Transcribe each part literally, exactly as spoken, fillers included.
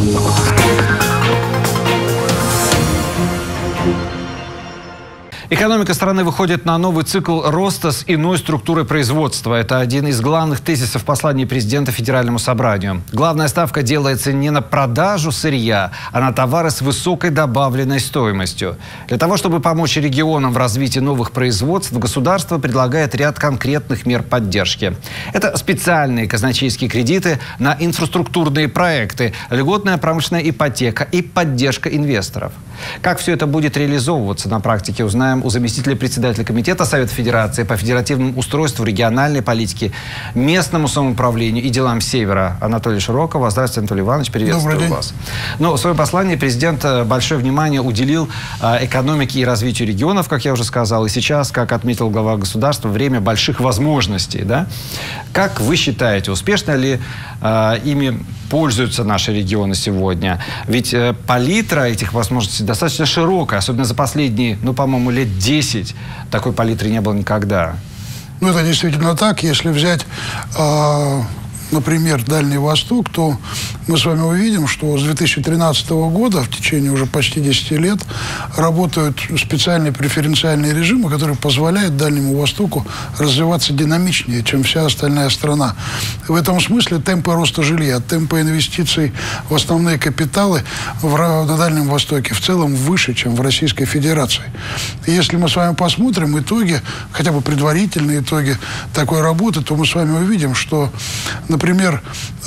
Экономика страны выходит на новый цикл роста с иной структурой производства. Это один из главных тезисов послания президента Федеральному собранию. Главная ставка делается не на продажу сырья, а на товары с высокой добавленной стоимостью. Для того, чтобы помочь регионам в развитии новых производств, государство предлагает ряд конкретных мер поддержки. Это специальные казначейские кредиты на инфраструктурные проекты, льготная промышленная ипотека и поддержка инвесторов. Как все это будет реализовываться на практике, узнаем у заместителя председателя Комитета Совета Федерации по федеративному устройству, региональной политике, местному самоуправлению и делам Севера Анатолия Широкова. Здравствуйте, Анатолий Иванович, приветствую вас. Но в своем послании президент большое внимание уделил экономике и развитию регионов, как я уже сказал. И сейчас, как отметил глава государства, время больших возможностей. Да? Как вы считаете, успешно ли э, ими пользуются наши регионы сегодня? Ведь э, палитра этих возможностей достаточно широкая, особенно за последние, ну, по-моему, лет десять. Такой палитры не было никогда. Ну, это действительно так. Если взять, э, например, Дальний Восток, то мы с вами увидим, что с две тысячи тринадцатого года, в течение уже почти десяти лет, работают специальные преференциальные режимы, которые позволяют Дальнему Востоку развиваться динамичнее, чем вся остальная страна. В этом смысле темпы роста жилья, темпы инвестиций в основные капиталы в, на Дальнем Востоке в целом выше, чем в Российской Федерации. И если мы с вами посмотрим итоги, хотя бы предварительные итоги такой работы, то мы с вами увидим, что, например,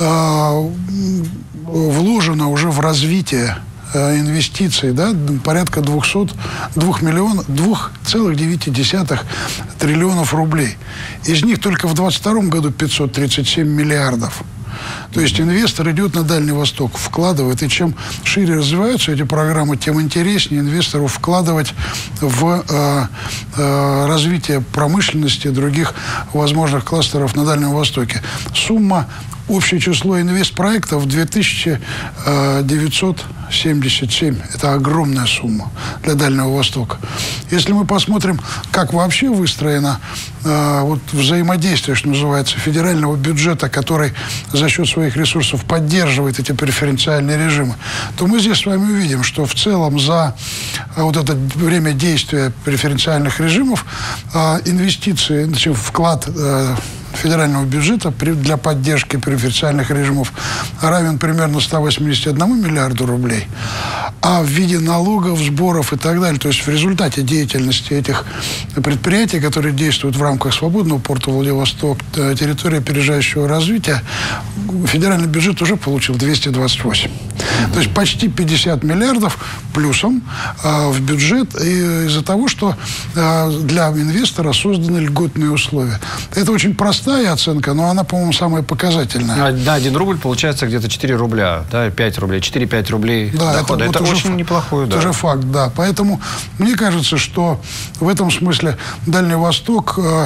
вложено уже в развитие инвестиций, да, порядка двухсот двух миллионов, двух целых девяти десятых триллионов рублей. Из них только в двадцать втором году пятьсот тридцать семь миллиардов. То есть инвестор идет на Дальний Восток, вкладывает. И чем шире развиваются эти программы, тем интереснее инвестору вкладывать в э, э, развитие промышленности и других возможных кластеров на Дальнем Востоке. Сумма, общее число инвестпроектов две тысячи девятьсот семьдесят семь. Это огромная сумма для Дальнего Востока. Если мы посмотрим, как вообще выстроено э, вот взаимодействие, что называется, федерального бюджета, который за счет своих ресурсов поддерживает эти преференциальные режимы, то мы здесь с вами увидим, что в целом за э, вот это время действия преференциальных режимов э, инвестиции, значит, вклад э, федерального бюджета для поддержки преференциальных режимов равен примерно ста восьмидесяти одному миллиарду рублей, а в виде налогов, сборов и так далее, то есть в результате деятельности этих предприятий, которые действуют в рамках свободного порта Владивосток, территории опережающего развития, федеральный бюджет уже получил двести двадцать восемь. То есть почти пятьдесят миллиардов плюсом э, в бюджет из-за того, что э, для инвестора созданы льготные условия. Это очень простая оценка, но она, по-моему, самая показательная. На один рубль получается где-то четыре рубля, да, пять рублей, четыре-пять рублей да, дохода. Это, это, это очень факт, неплохой удар. Это же факт, да. Поэтому мне кажется, что в этом смысле Дальний Восток э,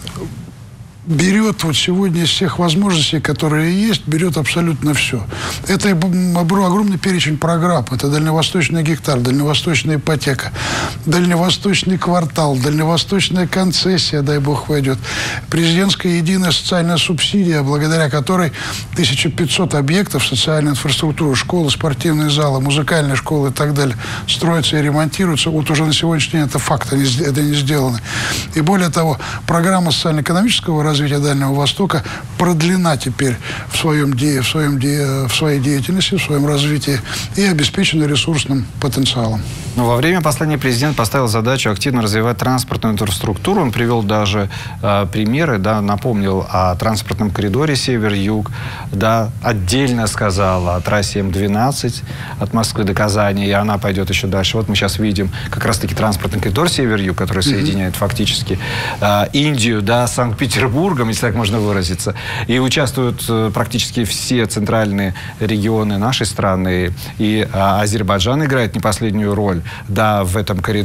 берет вот сегодня из всех возможностей, которые есть, берет абсолютно все. Это огромный перечень программ. Это дальневосточный гектар, дальневосточная ипотека, дальневосточный квартал, дальневосточная концессия, дай бог войдет, президентская единая социальная субсидия, благодаря которой тысяча пятьсот объектов социальной инфраструктуры, школы, спортивные залы, музыкальные школы и так далее строятся и ремонтируются. Вот уже на сегодняшний день это факт, это не сделано. И более того, программа социально-экономического развития развития Дальнего Востока продлена теперь в, своем де, в, своем де, в своей деятельности, в своем развитии и обеспечена ресурсным потенциалом. Но во время послания президент поставил задачу активно развивать транспортную инфраструктуру. Он привел даже э, примеры, да, напомнил о транспортном коридоре север-юг, да, отдельно сказал о трассе М двенадцать от Москвы до Казани, и она пойдет еще дальше. Вот мы сейчас видим как раз-таки транспортный коридор север-юг, который соединяет mm-hmm. фактически э, Индию, да, с Санкт-Петербургом, если так можно выразиться. И участвуют э, практически все центральные регионы нашей страны. И э, Азербайджан играет не последнюю роль, да, в этом коридоре.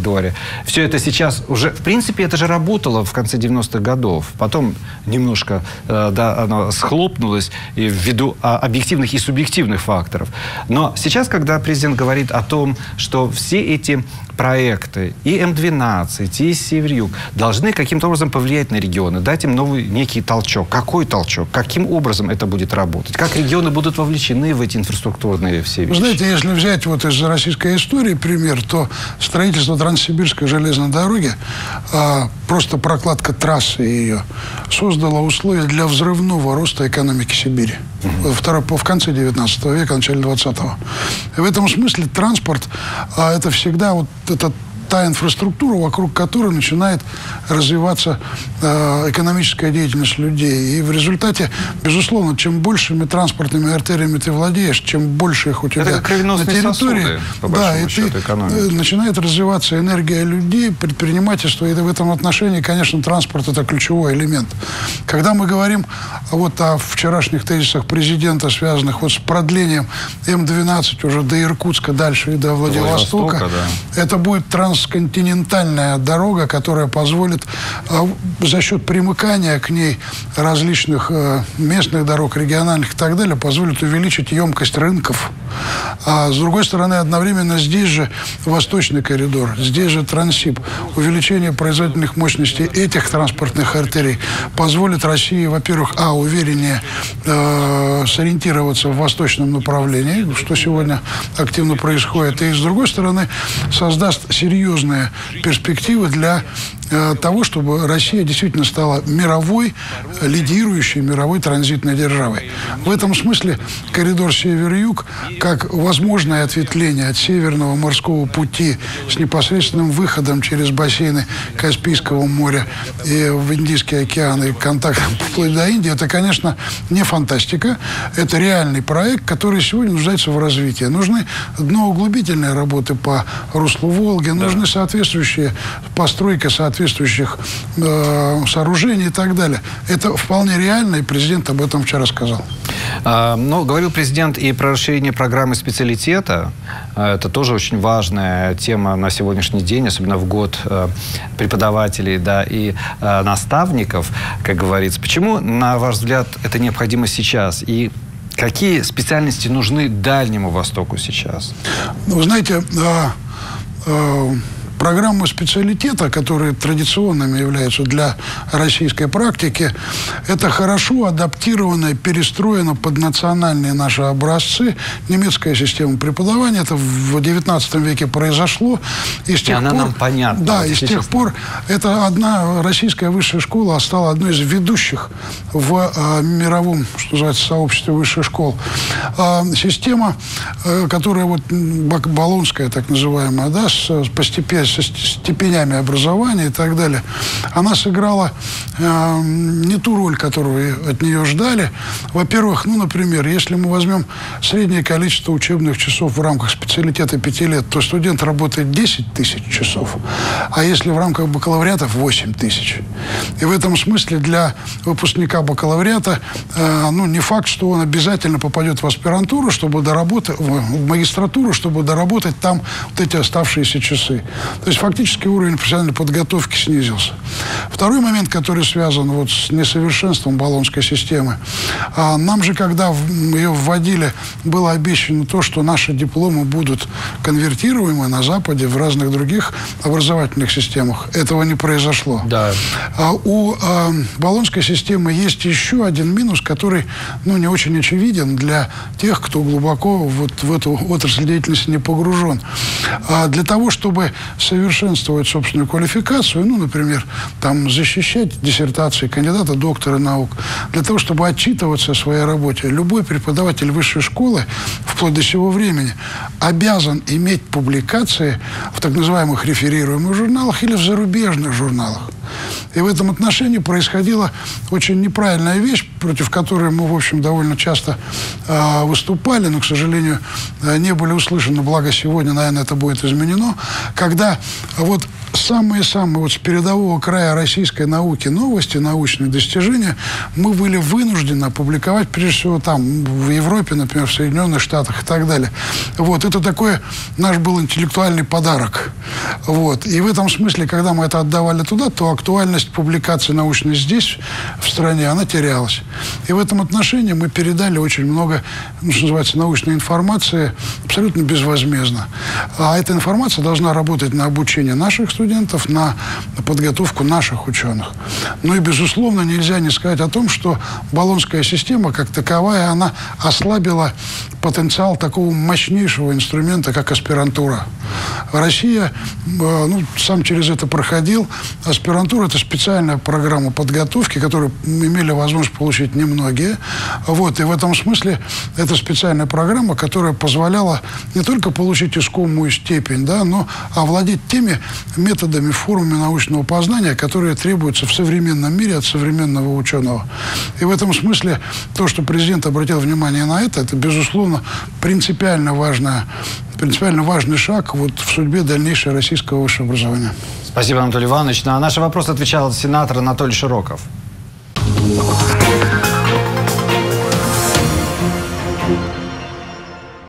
коридоре. Все это сейчас уже, в принципе, это же работало в конце девяностых годов. Потом немножко э, да, оно схлопнулось и ввиду а, объективных и субъективных факторов. Но сейчас, когда президент говорит о том, что все эти проекты, и эм двенадцать, и Север-Юг, должны каким-то образом повлиять на регионы, дать им новый некий толчок. Какой толчок? Каким образом это будет работать? Как регионы будут вовлечены в эти инфраструктурные все вещи? Вы знаете, если взять вот из российской истории пример, то строительство Транссибирской железной дороги, а, просто прокладка трассы ее, создала условия для взрывного роста экономики Сибири. Mm-hmm. Второй, в конце девятнадцатого века, начале двадцатого. В этом смысле транспорт, а, это всегда вот это та инфраструктура, вокруг которой начинает развиваться э, экономическая деятельность людей. И в результате, безусловно, чем большими транспортными артериями ты владеешь, чем больше их у тебя на территории, сосуды, да, и ты, э, начинает развиваться энергия людей, предпринимательство. И в этом отношении, конечно, транспорт – это ключевой элемент. Когда мы говорим вот о вчерашних тезисах президента, связанных вот с продлением эм двенадцать уже до Иркутска, дальше и до Владивостока, Владивостока да. это будет транс континентальная дорога, которая позволит а, за счет примыкания к ней различных а, местных дорог, региональных и так далее, позволит увеличить емкость рынков. А с другой стороны, одновременно здесь же восточный коридор, здесь же Транссиб. Увеличение производительных мощностей этих транспортных артерий позволит России, во-первых, а, увереннее э, сориентироваться в восточном направлении, что сегодня активно происходит, и с другой стороны, создаст серьезные серьезные перспективы для э, того, чтобы Россия действительно стала мировой, лидирующей мировой транзитной державой. В этом смысле коридор Север-Юг, как возможное ответвление от Северного морского пути с непосредственным выходом через бассейны Каспийского моря и в Индийский океан и контактом вплоть до Индии, это, конечно, не фантастика. Это реальный проект, который сегодня нуждается в развитии. Нужны дноуглубительные работы по руслу Волги, да. нужны соответствующие постройка соответствующих э, сооружений и так далее. Это вполне реально, и президент об этом вчера сказал. А, но говорил президент и про расширение программы специалитета. Это тоже очень важная тема на сегодняшний день, особенно в год э, преподавателей, да, и э, наставников, как говорится. Почему, на ваш взгляд, это необходимо сейчас? И какие специальности нужны Дальнему Востоку сейчас? Вы знаете, э, э, программы специалитета, которые традиционными являются для российской практики, это хорошо адаптировано, перестроено под национальные наши образцы. Немецкая система преподавания, это в девятнадцатом веке произошло. И с тех и она пор, нам понятна. Да, вот и с сейчас. тех пор это одна российская высшая школа стала одной из ведущих в а, мировом, что называется, сообществе высших школ. А, система, а, которая вот болонская, так называемая, да, с, постепенно со степенями образования и так далее, она сыграла э, не ту роль, которую от нее ждали. Во-первых, ну, например, если мы возьмем среднее количество учебных часов в рамках специалитета пяти лет, то студент работает десять тысяч часов, а если в рамках бакалавриата восемь тысяч. И в этом смысле для выпускника бакалавриата, э, ну, не факт, что он обязательно попадет в аспирантуру, чтобы доработать, в магистратуру, чтобы доработать там вот эти оставшиеся часы. То есть фактически уровень профессиональной подготовки снизился. Второй момент, который связан вот с несовершенством болонской системы. А нам же, когда ее вводили, было обещано то, что наши дипломы будут конвертируемы на Западе в разных других образовательных системах. Этого не произошло. Да. А у а, болонской системы есть еще один минус, который, ну, не очень очевиден для тех, кто глубоко вот в эту отрасль деятельности не погружен. А для того, чтобы совершенствовать собственную квалификацию, ну, например, там, защищать диссертации кандидата, доктора наук, для того, чтобы отчитываться о своей работе, любой преподаватель высшей школы, вплоть до сего времени, обязан иметь публикации в так называемых реферируемых журналах или в зарубежных журналах. И в этом отношении происходила очень неправильная вещь. против которой мы, в общем, довольно часто э, выступали, но, к сожалению, э, не были услышаны, благо сегодня, наверное, это будет изменено, когда вот самые-самые вот с передового края российской науки новости, научные достижения мы были вынуждены опубликовать, прежде всего, там, в Европе, например, в Соединенных Штатах и так далее. Вот, это такой наш был интеллектуальный подарок. Вот. И в этом смысле, когда мы это отдавали туда, то актуальность публикации научной здесь, в стране, она терялась. И в этом отношении мы передали очень много, ну, что называется, научной информации абсолютно безвозмездно. А эта информация должна работать на обучение наших студентов, студентов, на подготовку наших ученых. Ну и, безусловно, нельзя не сказать о том, что Болонская система, как таковая, она ослабила потенциал такого мощнейшего инструмента, как аспирантура. Россия, ну, сам через это проходил. Аспирантура – это специальная программа подготовки, которую имели возможность получить немногие. Вот. И в этом смысле это специальная программа, которая позволяла не только получить искомую степень, да, но овладеть теми методами, формами научного познания, которые требуются в современном мире от современного ученого. И в этом смысле то, что президент обратил внимание на это, это, безусловно, принципиально важная, принципиально важный шаг вот в судьбе дальнейшего российского высшего образования. Спасибо, Анатолий Иванович. На наши вопросы отвечал сенатор Анатолий Широков.